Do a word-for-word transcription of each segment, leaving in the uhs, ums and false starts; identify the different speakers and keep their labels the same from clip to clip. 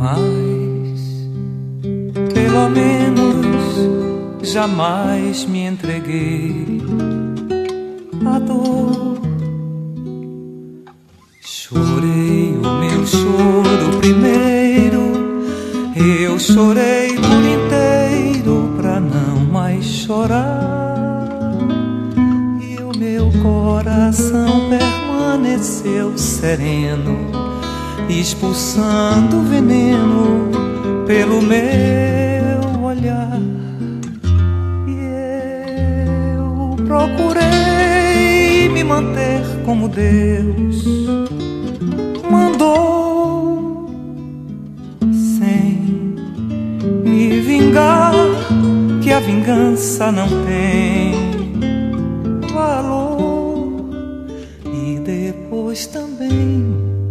Speaker 1: Mas, pelo menos, jamais me entreguei à dor. Chorei o meu choro primeiro, eu chorei por inteiro pra não mais chorar. E o meu coração permaneceu sereno, expulsando o veneno pelo meu olhar. E eu procurei me manter como Deus mandou, sem me vingar, que a vingança não tem valor. E depois também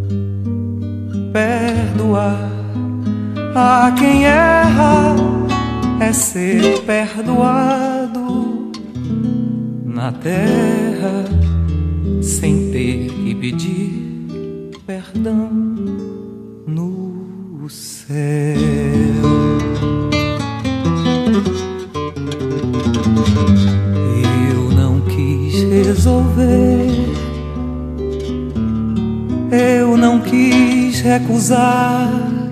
Speaker 1: perdoar a quem erra é ser perdoado na terra, sem ter que pedir perdão no céu. Eu não quis resolver, eu não quis recusar,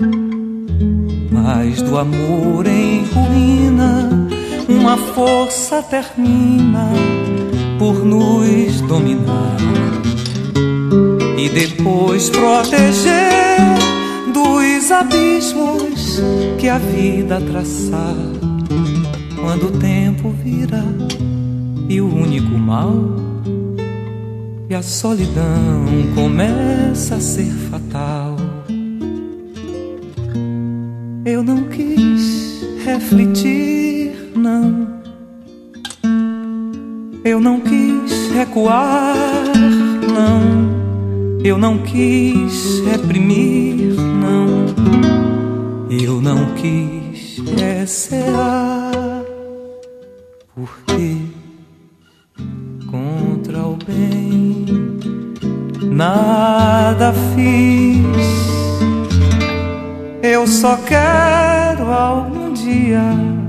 Speaker 1: mas do amor em ruína uma força termina por nos dominar. E depois proteger dos abismos que a vida traçar, quando o tempo vira e o único mal e a solidão começa a ser fatal. Eu não quis refletir, não. Eu não quis recuar, não. Eu não quis reprimir, não. Eu não quis recear, porque contra o bem nada fiz. Eu só quero algum dia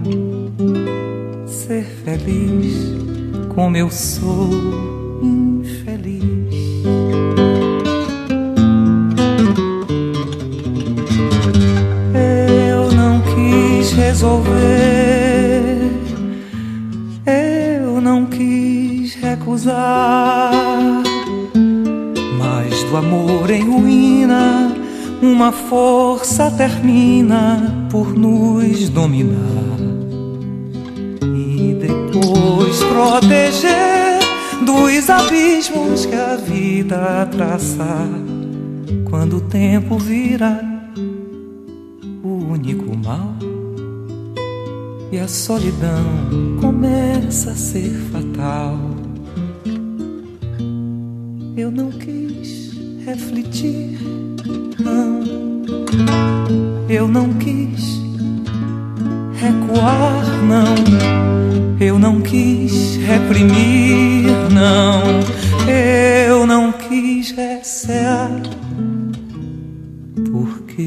Speaker 1: ser feliz como eu sou infeliz. Resolver, eu não quis recusar, mas do amor em ruína uma força termina por nos dominar. E depois proteger dos abismos que a vida traça, quando o tempo vira o único mal e a solidão começa a ser fatal. Eu não quis refletir, não. Eu não quis recuar, não. Eu não quis reprimir, não. Eu não quis recear, porque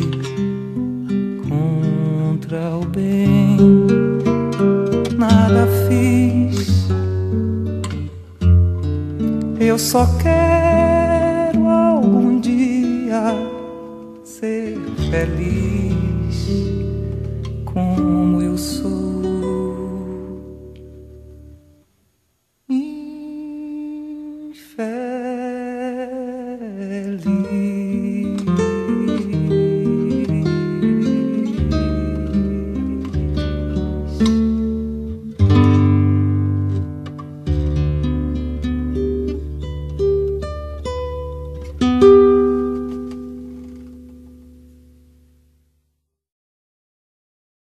Speaker 1: contra o bem nada fiz. Eu só quero algum dia ser feliz como eu sou infeliz.